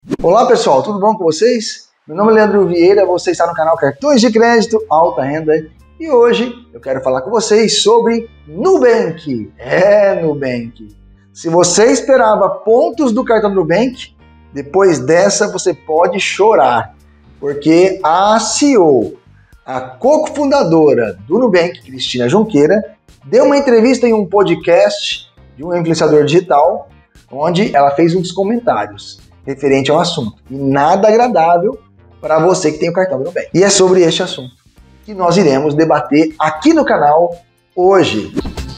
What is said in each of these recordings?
Olá pessoal, tudo bom com vocês? Meu nome é Leandro Vieira, você está no canal Cartões de Crédito Alta Renda e hoje eu quero falar com vocês sobre Nubank. Nubank. Se você esperava pontos do cartão Nubank, depois dessa você pode chorar, porque a CEO, a cofundadora do Nubank, Cristina Junqueira, deu uma entrevista em um podcast de um influenciador digital, onde ela fez uns comentários referente ao assunto. E nada agradável para você que tem o cartão do Nubank. E é sobre este assunto que nós iremos debater aqui no canal hoje.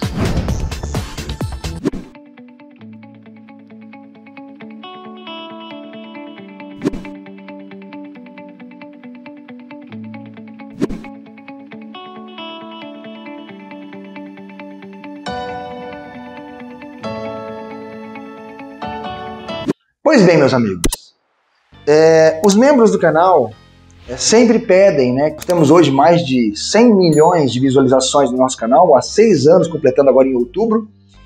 Pois bem, meus amigos, os membros do canal sempre pedem, né? Temos hoje mais de 100 milhões de visualizações no nosso canal, há 6 anos, completando agora em outubro.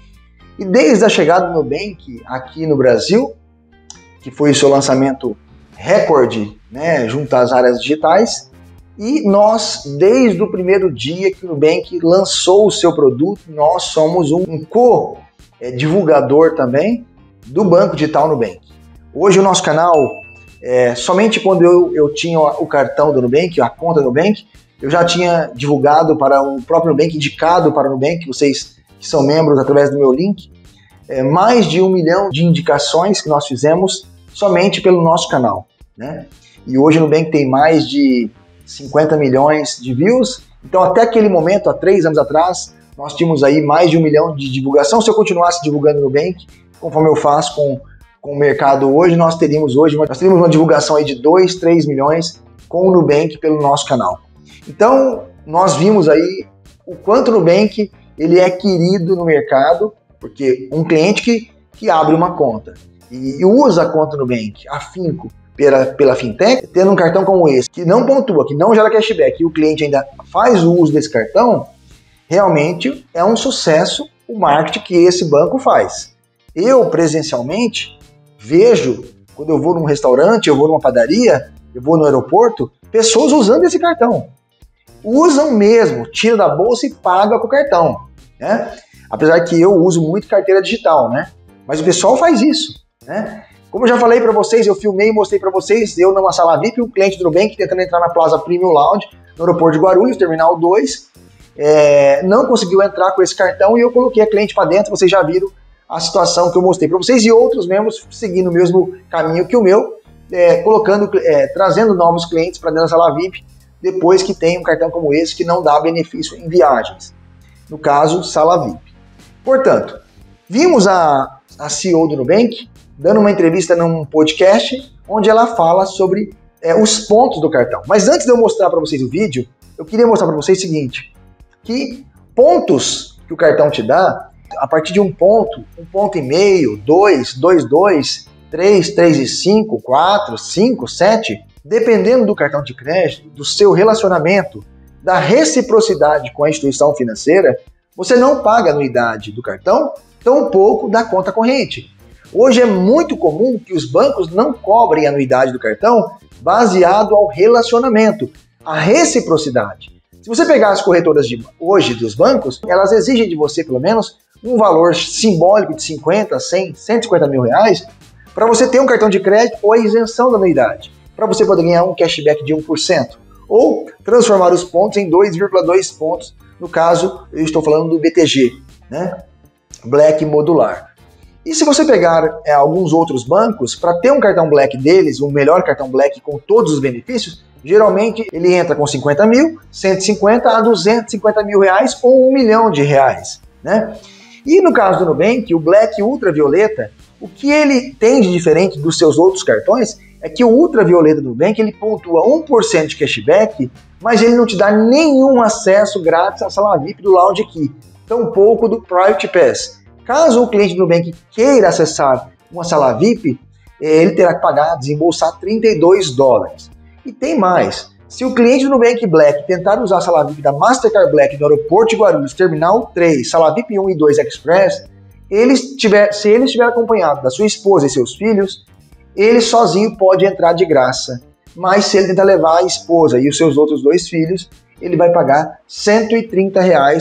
E desde a chegada do Nubank aqui no Brasil, que foi o seu lançamento recorde, né, junto às áreas digitais, e nós, desde o primeiro dia que o Nubank lançou o seu produto, nós somos um co-divulgador também do banco digital Nubank. Hoje o nosso canal, somente quando eu tinha o cartão do Nubank, a conta do Nubank, eu já tinha divulgado para o próprio Nubank, indicado para o Nubank, vocês que são membros através do meu link, mais de 1 milhão de indicações que nós fizemos somente pelo nosso canal, né? E hoje o Nubank tem mais de 50 milhões de views, então até aquele momento, há 3 anos atrás, nós tínhamos aí mais de 1 milhão de divulgação. Se eu continuasse divulgando no Nubank, conforme eu faço com o mercado hoje, nós teríamos uma divulgação aí de 2, 3 milhões com o Nubank pelo nosso canal. Então, nós vimos aí o quanto o Nubank ele é querido no mercado, porque um cliente que abre uma conta e usa a conta Nubank, afinco pela fintech, tendo um cartão como esse, que não pontua, que não gera cashback, e o cliente ainda faz o uso desse cartão, realmente é um sucesso o marketing que esse banco faz. Eu, presencialmente, vejo, quando eu vou num restaurante, eu vou numa padaria, eu vou no aeroporto, pessoas usando esse cartão. Usam mesmo, tira da bolsa e paga com o cartão, né? Apesar que eu uso muito carteira digital, né? Mas o pessoal faz isso, né? Como eu já falei para vocês, eu filmei e mostrei para vocês, eu numa sala VIP, um cliente do Nubank tentando entrar na Plaza Premium Lounge, no aeroporto de Guarulhos, Terminal 2, não conseguiu entrar com esse cartão e eu coloquei a cliente para dentro, vocês já viram a situação que eu mostrei para vocês, e outros membros seguindo o mesmo caminho que o meu, trazendo novos clientes para dentro da sala VIP, depois que tem um cartão como esse que não dá benefício em viagens. No caso, sala VIP. Portanto, vimos a CEO do Nubank dando uma entrevista num podcast, onde ela fala sobre os pontos do cartão. Mas antes de eu mostrar para vocês o vídeo, eu queria mostrar para vocês o seguinte, que pontos que o cartão te dá, a partir de 1 ponto, 1,5 ponto, 2, 2,2, 3, 3,5, 4, 5, 7, dependendo do cartão de crédito, do seu relacionamento, da reciprocidade com a instituição financeira, você não paga a anuidade do cartão, tampouco da conta corrente. Hoje é muito comum que os bancos não cobrem a anuidade do cartão baseado ao relacionamento, a reciprocidade. Se você pegar as corretoras de hoje dos bancos, elas exigem de você pelo menos um valor simbólico de 50, 100, 150 mil reais para você ter um cartão de crédito ou a isenção da anuidade, para você poder ganhar um cashback de 1%, ou transformar os pontos em 2,2 pontos, no caso, eu estou falando do BTG, né? Black Modular. E se você pegar alguns outros bancos, para ter um cartão Black deles, um melhor cartão Black com todos os benefícios, geralmente ele entra com 50 mil, 150 a 250 mil reais ou 1 milhão de reais, né? E no caso do Nubank, o Black Ultravioleta, o que ele tem de diferente dos seus outros cartões é que o Ultravioleta do Nubank ele pontua 1% de cashback, mas ele não te dá nenhum acesso grátis à sala VIP do Lounge Key, tampouco do Private Pass. Caso o cliente do Nubank queira acessar uma sala VIP, ele terá que pagar, desembolsar $32. E tem mais. Se o cliente do Nubank Black tentar usar a sala VIP da Mastercard Black no aeroporto de Guarulhos, Terminal 3, sala VIP 1 e 2 Express, se ele estiver acompanhado da sua esposa e seus filhos, ele sozinho pode entrar de graça. Mas se ele tentar levar a esposa e os seus outros 2 filhos, ele vai pagar R$ 130,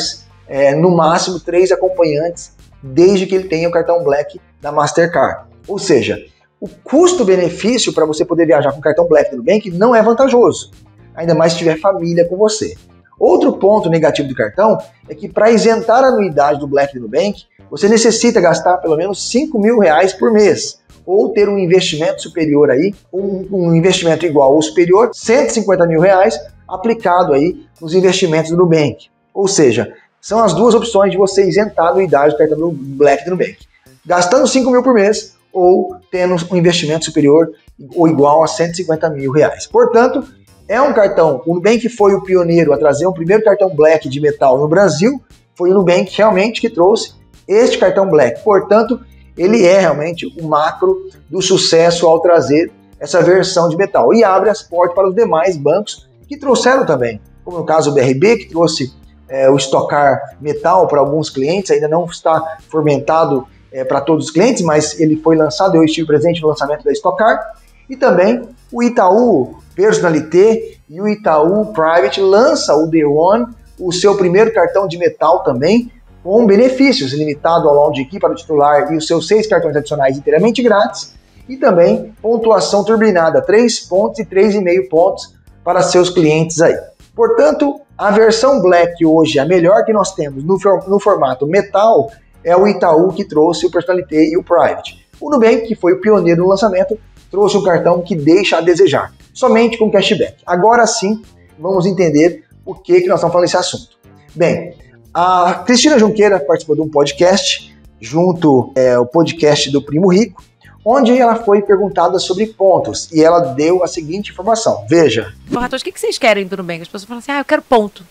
no máximo 3 acompanhantes, desde que ele tenha o cartão Black da Mastercard. Ou seja, o custo-benefício para você poder viajar com o cartão Black do Nubank não é vantajoso, ainda mais se tiver família com você. Outro ponto negativo do cartão é que para isentar a anuidade do Black do Nubank, você necessita gastar pelo menos R$ 5.000 por mês, ou ter um investimento superior aí, um investimento igual ou superior, R$ 150 mil aplicado aí nos investimentos do Nubank. Ou seja, são as duas opções de você isentar a anuidade do cartão do Black do Nubank. Gastando 5 mil por mês ou tendo um investimento superior ou igual a 150 mil reais. Portanto, é um cartão, o Nubank foi o pioneiro a trazer um primeiro cartão Black de metal no Brasil, foi o Nubank realmente que trouxe este cartão Black. Portanto, ele é realmente o macro do sucesso ao trazer essa versão de metal e abre as portas para os demais bancos que trouxeram também, como no caso o BRB, que trouxe o estocar metal para alguns clientes, ainda não está fomentado para todos os clientes, mas ele foi lançado, eu estive presente no lançamento da estocar, e também o Itaú Personalité e o Itaú Private lança o The One, o seu primeiro cartão de metal também, com benefícios, limitado ao lounge key para o titular e os seus 6 cartões adicionais inteiramente grátis, e também pontuação turbinada, 3 pontos e 3,5 pontos para seus clientes aí. Portanto, a versão Black hoje, a melhor que nós temos no formato metal, é o Itaú que trouxe o Personalité e o Private. O Nubank, que foi o pioneiro no lançamento, trouxe um cartão que deixa a desejar, somente com cashback. Agora sim, vamos entender o que nós estamos falando desse assunto. Bem, a Cristina Junqueira participou de um podcast, junto ao podcast do Primo Rico, onde ela foi perguntada sobre pontos, e ela deu a seguinte informação. Veja. Ratos, o que vocês querem do Nubank? As pessoas falam assim, eu quero ponto.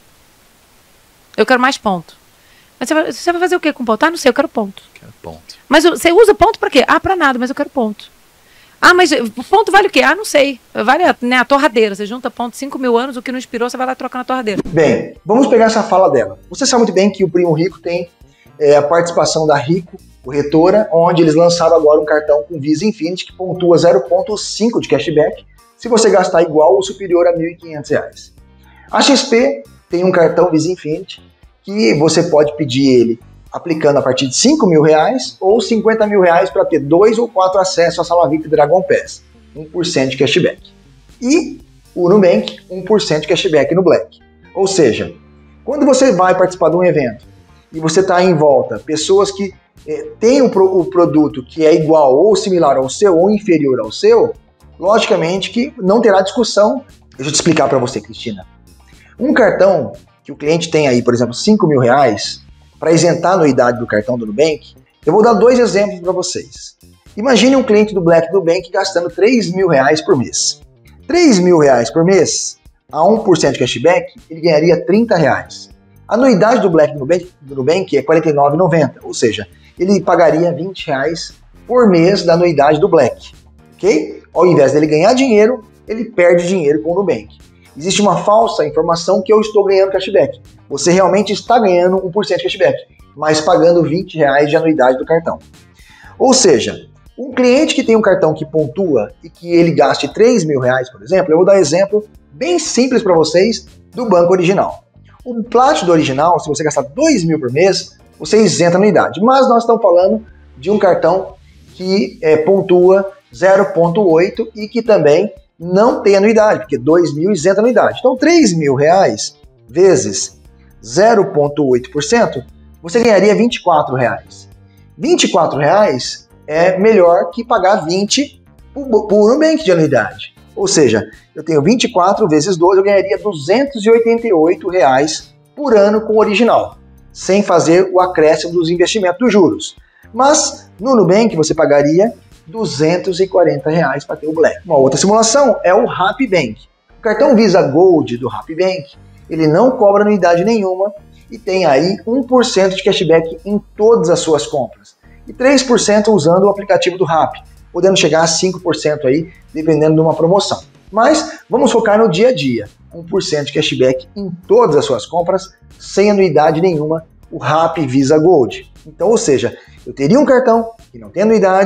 Eu quero mais ponto. Mas você vai fazer o quê com ponto? Não sei, eu quero ponto. Quero ponto. Mas você usa ponto pra quê? Pra nada, mas eu quero ponto. Mas ponto vale o quê? Não sei. Vale a torradeira. Você junta ponto 5 mil anos, o que não inspirou, você vai lá trocar na torradeira. Bem, vamos pegar essa fala dela. Você sabe muito bem que o Primo Rico tem a participação da Rico Corretora, onde eles lançaram agora um cartão com Visa Infinity que pontua 0,5 de cashback se você gastar igual ou superior a R$ 1.500. A XP tem um cartão Visa Infinity que você pode pedir ele aplicando a partir de R$ 5.000 ou R$ 50.000 para ter 2 ou 4 acessos à Sala VIP Dragon Pass, 1% de cashback. E o Nubank, 1% de cashback no Black. Ou seja, quando você vai participar de um evento e você está em volta, pessoas que têm o produto que é igual ou similar ao seu ou inferior ao seu, logicamente que não terá discussão. Deixa eu te explicar para você, Cristina. Um cartão que o cliente tem aí, por exemplo, R$ 5.000, para isentar a anuidade do cartão do Nubank, eu vou dar 2 exemplos para vocês. Imagine um cliente do Black do Nubank gastando R$ 3.000 por mês. R$ 3.000 por mês, a 1% de cashback, ele ganharia R$ 30. A anuidade do Black do Nubank é R$ 49,90, ou seja, ele pagaria R$ 20 por mês da anuidade do Black. Ok? Ao invés dele ganhar dinheiro, ele perde dinheiro com o Nubank. Existe uma falsa informação que eu estou ganhando cashback. Você realmente está ganhando 1% de cashback, mas pagando R$ 20 de anuidade do cartão. Ou seja, um cliente que tem um cartão que pontua e que ele gaste R$ 3.000, por exemplo, eu vou dar exemplo bem simples para vocês do Banco Original. O Platinum do Original, se você gastar R$ 2.000 por mês, você isenta a anuidade. Mas nós estamos falando de um cartão que pontua 0,8 e que também não tem anuidade, porque 2.000 isenta a anuidade. Então, R$ 3.000 vezes 0,8%, você ganharia R$ 24. R$ 24 é melhor que pagar 20 por Nubank de anuidade. Ou seja, eu tenho 24 vezes 12, eu ganharia R$ 288 por ano com o original, sem fazer o acréscimo dos investimentos dos juros. Mas no Nubank você pagaria R$ 240 para ter o Black. Uma outra simulação é o Rappi Bank. O cartão Visa Gold do Rappi Bank, ele não cobra anuidade nenhuma e tem aí 1% de cashback em todas as suas compras. E 3% usando o aplicativo do Rappi, podendo chegar a 5% aí, dependendo de uma promoção. Mas vamos focar no dia a dia. 1% de cashback em todas as suas compras, sem anuidade nenhuma, o Rappi Visa Gold. Então, ou seja, eu teria um cartão que não tem anuidade,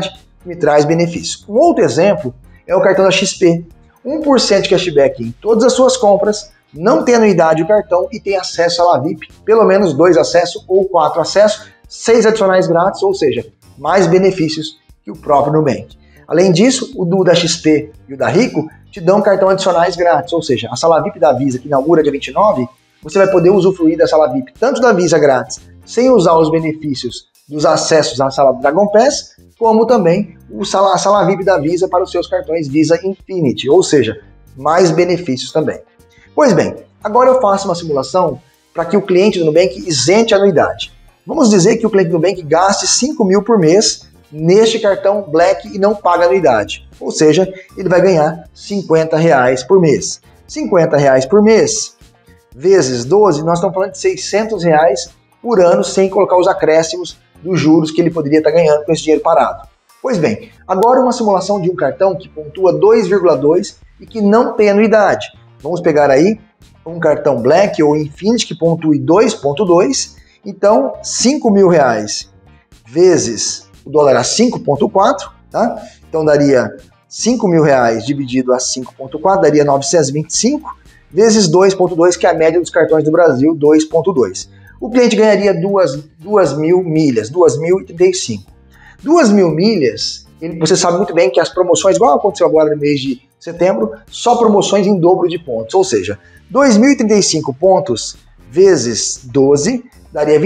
que me traz benefício. Um outro exemplo é o cartão da XP. 1% de cashback em todas as suas compras, não tem anuidade o cartão e tem acesso à LaVip, pelo menos 2 acessos ou 4 acessos, 6 adicionais grátis, ou seja, mais benefícios que o próprio Nubank. Além disso, o do da XP e o da Rico te dão cartão adicionais grátis, ou seja, a sala VIP da Visa, que inaugura dia 29, você vai poder usufruir da sala VIP, tanto da Visa grátis, sem usar os benefícios dos acessos à sala Dragon Pass, como também a sala VIP da Visa para os seus cartões Visa Infinity, ou seja, mais benefícios também. Pois bem, agora eu faço uma simulação para que o cliente do Nubank isente a anuidade. Vamos dizer que o cliente do Nubank gaste 5 mil por mês neste cartão Black e não paga anuidade. Ou seja, ele vai ganhar R$50 por mês. R$50 por mês, vezes 12, nós estamos falando de R$600 por ano, sem colocar os acréscimos dos juros que ele poderia estar ganhando com esse dinheiro parado. Pois bem, agora uma simulação de um cartão que pontua 2,2 e que não tem anuidade. Vamos pegar aí um cartão Black ou Infinity que pontue 2,2, então R$5.000 vezes o dólar a 5,4, tá? Então daria R$5.000 dividido a 5,4, daria 925, vezes 2,2, que é a média dos cartões do Brasil, 2,2. O cliente ganharia 2.000 milhas, 2.035. 2.000 milhas, você sabe muito bem que as promoções, igual aconteceu agora no mês de setembro, só promoções em dobro de pontos, ou seja, 2.035 pontos vezes 12 daria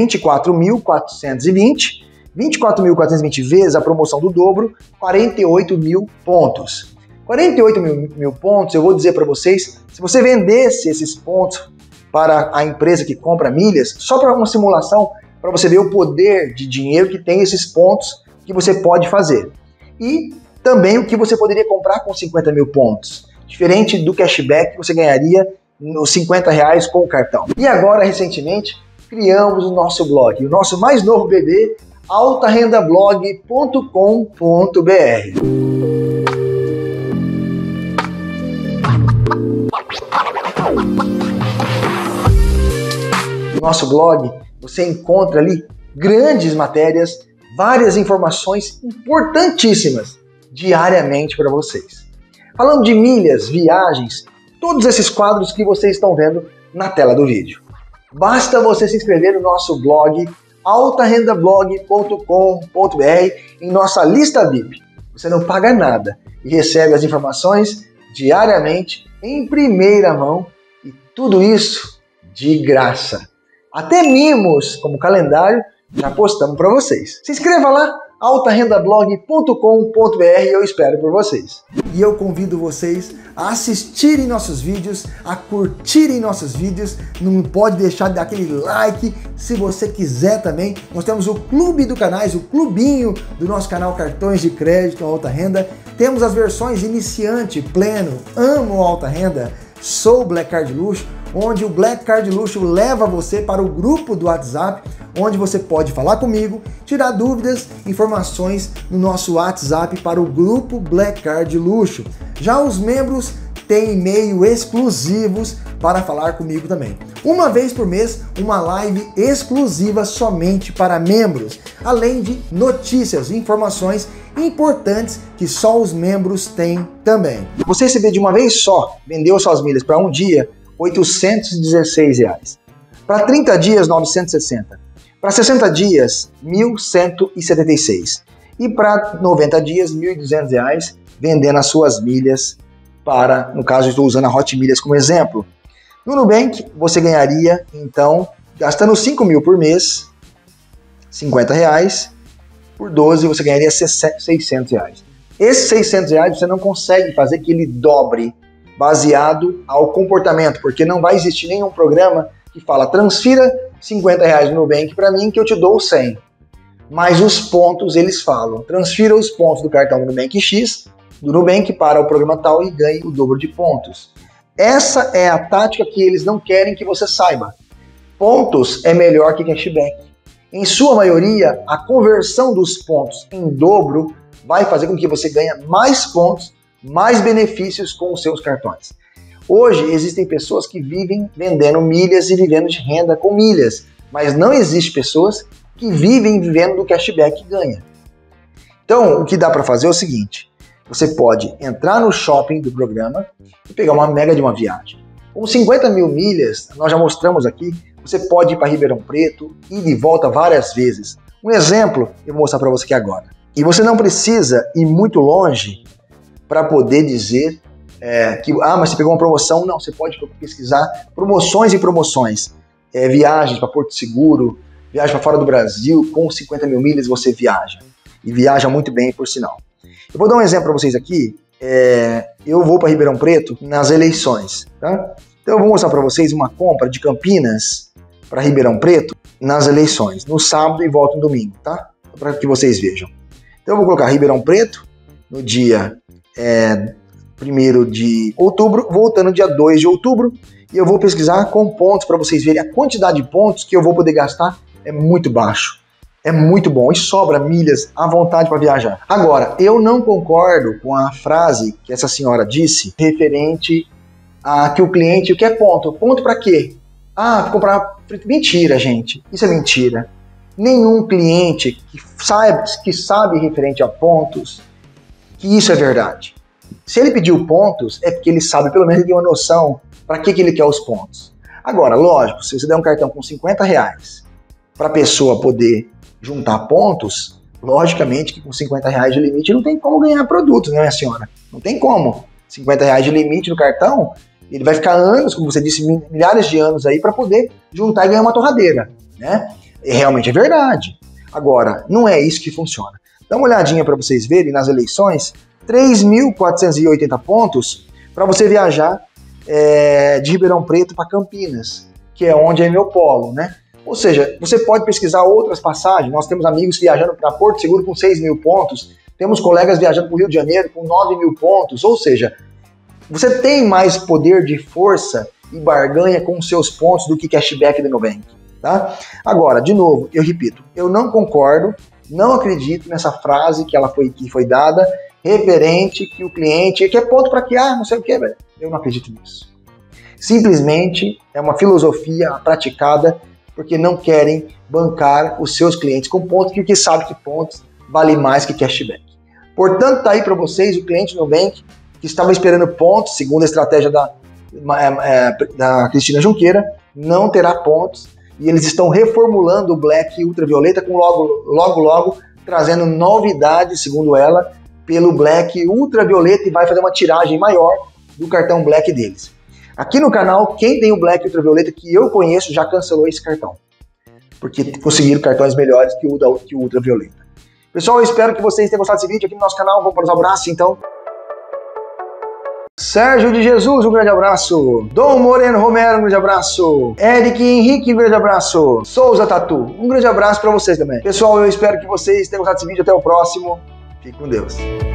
24.420, 24.420 vezes a promoção do dobro, 48 mil pontos. 48 mil pontos, eu vou dizer para vocês, se você vendesse esses pontos para a empresa que compra milhas, só para uma simulação, para você ver o poder de dinheiro que tem esses pontos que você pode fazer. E também o que você poderia comprar com 50 mil pontos, diferente do cashback que você ganharia nos R$50 com o cartão. E agora, recentemente, criamos o nosso blog, o nosso mais novo bebê, altarendablog.com.br. No nosso blog, você encontra ali grandes matérias, várias informações importantíssimas diariamente para vocês. Falando de milhas, viagens, todos esses quadros que vocês estão vendo na tela do vídeo. Basta você se inscrever no nosso blog altarendablog.com.br em nossa lista VIP. Você não paga nada e recebe as informações diariamente em primeira mão e tudo isso de graça. Até mimos como calendário já postamos para vocês. Se inscreva lá, altarendablog.com.br, eu espero por vocês. E eu convido vocês a assistirem nossos vídeos, a curtirem nossos vídeos, não pode deixar de dar aquele like, se você quiser também. Nós temos o clube do canais, o clubinho do nosso canal Cartões de Crédito Alta Renda. Temos as versões iniciante, pleno, amo alta renda, sou Black Card Luxo, onde o Black Card Luxo leva você para o grupo do WhatsApp, onde você pode falar comigo, tirar dúvidas, informações no nosso WhatsApp para o grupo Black Card Luxo. Já os membros têm e-mail exclusivos para falar comigo também. Uma vez por mês, uma live exclusiva somente para membros, além de notícias e informações importantes que só os membros têm também. Você receber de uma vez só, vendeu suas milhas para um dia, R$816. Para 30 dias, 960. Para 60 dias, 1.176. E para 90 dias, R$1.200, vendendo as suas milhas para, no caso, eu estou usando a Hot Milhas como exemplo. No Nubank, você ganharia, então, gastando 5 mil por mês, R$50, por 12 você ganharia R$600. Esses R$600 você não consegue fazer que ele dobre baseado ao comportamento, porque não vai existir nenhum programa que fala transfira R$50 no Nubank para mim que eu te dou 100. Mas os pontos eles falam, transfira os pontos do cartão do Nubank X, do Nubank para o programa tal e ganhe o dobro de pontos. Essa é a tática que eles não querem que você saiba. Pontos é melhor que cashback. Em sua maioria, a conversão dos pontos em dobro vai fazer com que você ganhe mais pontos, mais benefícios com os seus cartões. Hoje existem pessoas que vivem vendendo milhas e vivendo de renda com milhas, mas não existem pessoas que vivem vivendo do cashback que ganha. Então, o que dá para fazer é o seguinte, você pode entrar no shopping do programa e pegar uma mega de uma viagem. Com 50 mil milhas, nós já mostramos aqui, você pode ir para Ribeirão Preto e ir de volta várias vezes. Um exemplo, eu vou mostrar para você aqui agora. E você não precisa ir muito longe para poder dizer mas você pegou uma promoção. Não, você pode pesquisar promoções e promoções. Viagens para Porto Seguro, viagem para fora do Brasil, com 50 mil milhas você viaja. E viaja muito bem, por sinal. Eu vou dar um exemplo para vocês aqui. Eu vou para Ribeirão Preto nas eleições, tá? Então eu vou mostrar para vocês uma compra de Campinas para Ribeirão Preto nas eleições, no sábado e volto no domingo, tá? Para que vocês vejam. Então eu vou colocar Ribeirão Preto no dia 1º de outubro, voltando dia 2 de outubro, e eu vou pesquisar com pontos para vocês verem a quantidade de pontos que eu vou poder gastar. É muito baixo. É muito bom e sobra milhas à vontade para viajar. Agora, eu não concordo com a frase que essa senhora disse referente a que o cliente quer ponto. Ponto para quê? Para comprar. Mentira, gente. Isso é mentira. Nenhum cliente que sabe referente a pontos que isso é verdade. Se ele pediu pontos, é porque ele sabe, pelo menos, ele tem uma noção para que ele quer os pontos. Agora, lógico, se você der um cartão com R$50 para a pessoa poder juntar pontos, logicamente que com R$50 de limite não tem como ganhar produtos, né, minha senhora? Não tem como. R$50 de limite no cartão, ele vai ficar anos, como você disse, milhares de anos aí para poder juntar e ganhar uma torradeira, né? E realmente é verdade. Agora, não é isso que funciona. Dá uma olhadinha para vocês verem nas eleições, 3.480 pontos para você viajar de Ribeirão Preto para Campinas, que é onde é meu polo, né? Ou seja, você pode pesquisar outras passagens. Nós temos amigos viajando para Porto Seguro com 6 mil pontos, temos colegas viajando para o Rio de Janeiro com 9 mil pontos, ou seja, você tem mais poder de força e barganha com os seus pontos do que cashback do Nubank, tá? Agora, de novo, eu repito, eu não concordo, não acredito nessa frase que foi dada referente que o cliente quer ponto para que, não sei o que, velho. Eu não acredito nisso. Simplesmente é uma filosofia praticada porque não querem bancar os seus clientes com pontos, porque sabe que pontos vale mais que cashback. Portanto, tá aí para vocês o cliente Nubank que estava esperando pontos, segundo a estratégia da Cristina Junqueira, não terá pontos, e eles estão reformulando o Black Ultravioleta com logo trazendo novidades, segundo ela, pelo Black Ultravioleta, e vai fazer uma tiragem maior do cartão Black deles. Aqui no canal, quem tem o Black Ultravioleta que eu conheço já cancelou esse cartão, porque conseguiram cartões melhores que o Ultravioleta. Pessoal, eu espero que vocês tenham gostado desse vídeo aqui no nosso canal. Vamos para os abraços, então. Sérgio de Jesus, um grande abraço. Dom Moreno Romero, um grande abraço. Eric Henrique, um grande abraço. Souza Tatu, um grande abraço para vocês também. Pessoal, eu espero que vocês tenham gostado desse vídeo. Até o próximo. Fique com Deus.